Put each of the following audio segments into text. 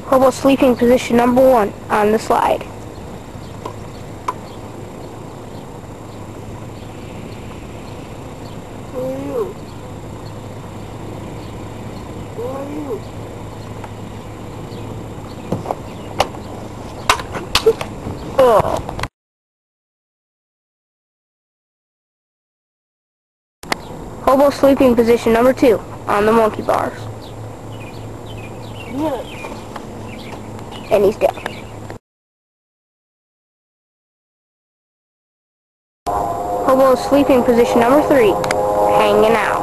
Hobo sleeping position number 1 on the slide. Who are you? Who are you? Oh. Hobo sleeping position number 2 on the monkey bars. Yes. And he's dead. Hobo sleeping position number 3, hanging out.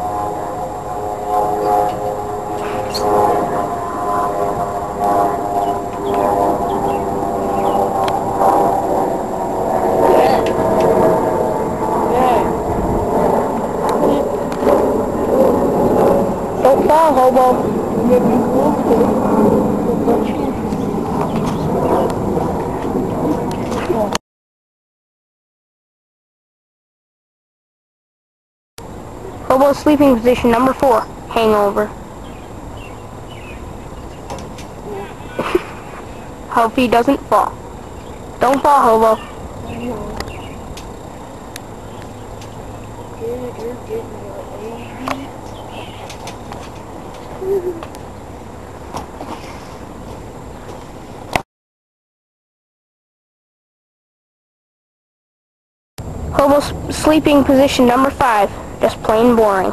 Don't fall, Hobo. Hobo sleeping position number 4, hangover. Hope he doesn't fall. Don't fall, Hobo. Dude, you're getting your AD. Hobo sleeping position number 5, just plain boring.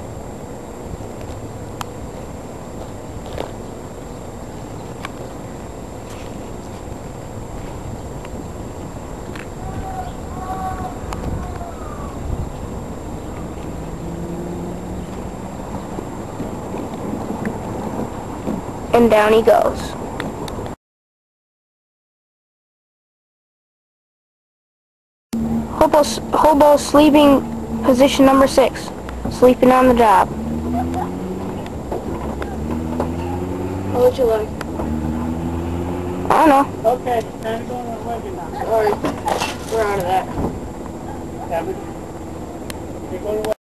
And down he goes. Hobo sleeping position number 6, sleeping on the job. How would you like? I don't know. Okay, time to go on my wedding now. Sorry, we're out of that. Yeah, but you're going to